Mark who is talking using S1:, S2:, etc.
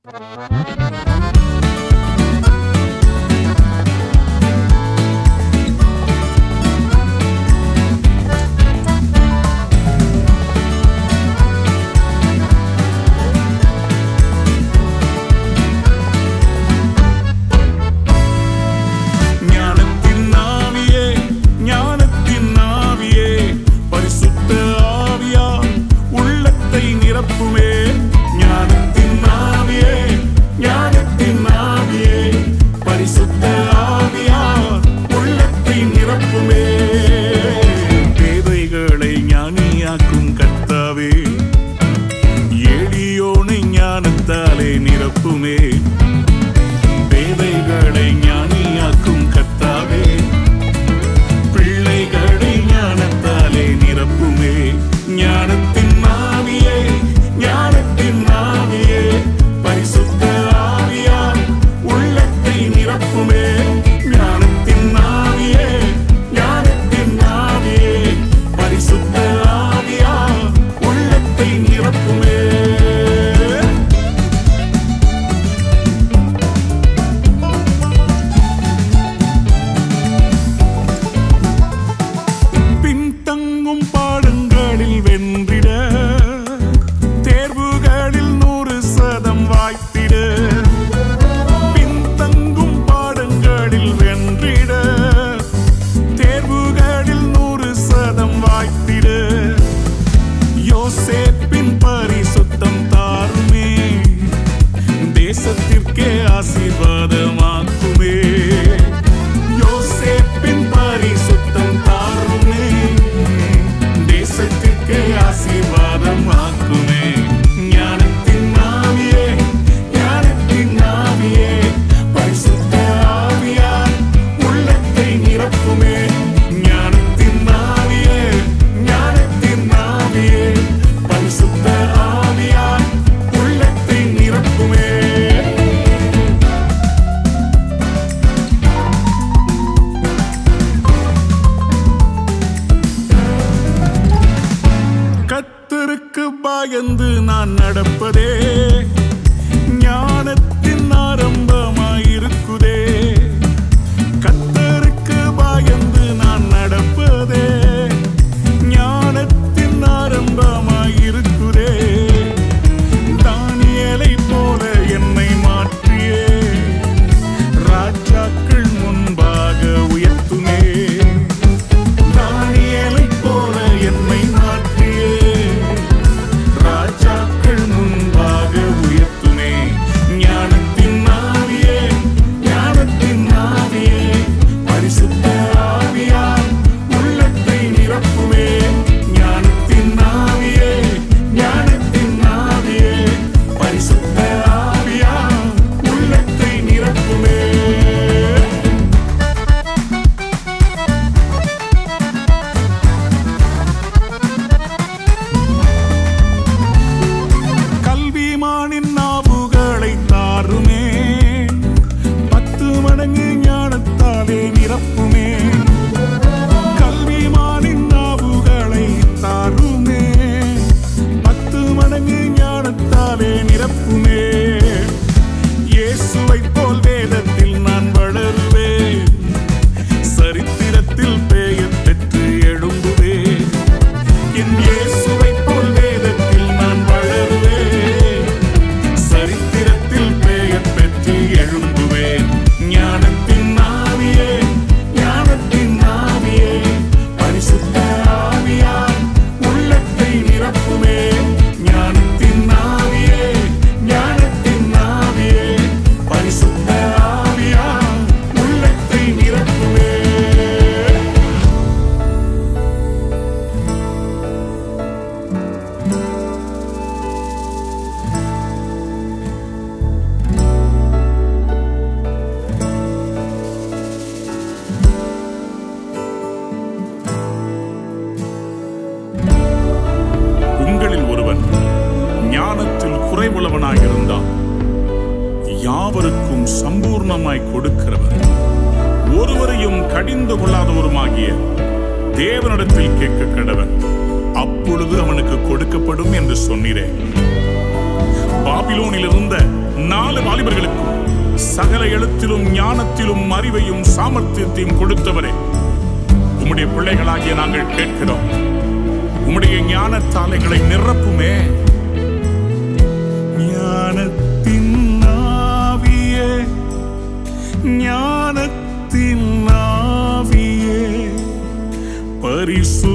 S1: பயந்து நான் நடப்பதே ஞானத்தின் ஆரம்பமாயிருக்குதே. கர்த்தருக்கு பயந்து நான் நடப்பதே ஞானத்தின் ஆரம்பமாயிருக்குதே. தானியேலை போல என்னை மாற்றியே ராஜாக்கள் முன்பாக உயர்த்துமே. தானியேலை போல என்னை மாற்றியே ராஜாக்கள் முன்பாக உயர்த்துமே. ஞானத்தின் ஆவியே ஞானத்தின் ஆவியே பரிசுத்த ஆவியால் உள்ளத்தை நிரப்புமே. ஞானத்தின் ஆவியே ஞானத்தின் ஆவியே பரிசுத்த ஆவியால் உள்ளத்தை நிரப்புமே. கல்விமானின் நாவுகளை தாருமே 10 மடங்கு ஞானத்தாலே நிரப்புமே. கல்விமானின் நாவுகளை தாருமே 10 மடங்கு ஞானத்தாலே நிரப்புமே. இயேசுவை போல் வேதத்தில் நான் வளருவேன். சரித்திரத்தில் பெயர் பெற்று எழும்புவேன். என் இயேசுவை போல் வேதத்தில் நான் வளருவேன். சரித்திரத்தில் பெயர் பெற்று எழும்புவேன். ஞானத்தின் ஆவியே ஞானத்தின் ஆவியே பரிசுத்த ஆவியால் உள்ளத்தை நிரப்புமே. ஞானத்தின் ஆவியே ஞானத்தின் ஆவியே பரிசுத்த ஆவியால் உள்ளத்தை நிரப்புமே. உங்களில் ஒருவன் ஞானத்தில் குறைவுள்ளவனாயிருந்தால் யாவருக்கும் சம்பூர்ணமாய் கொடுக்கிறவர், ஒருவரையும் கடிந்து கொள்ளாதவருமாகிய தேவனிடத்தில் கேட்க கடவன், அப்பொழுது அவனுக்கு கொடுக்கப்படும் என்று சொன்னீரே. பாபிலோனில் இருந்த 4 வாலிபர்களுக்கும் சகல எழுத்திலும் ஞானத்திலும் அறிவையும் சாமர்த்தியத்தையும் கொடுத்தவரே, உம்முடைய பிள்ளைகளாகிய நாங்கள் கேட்கிறோம். உம்முடைய ஞானத்தால் எங்களை நிரப்புமே. ஞானத்தின் ஆவியே, ஞானத்தின் ஆவியே, பரிசு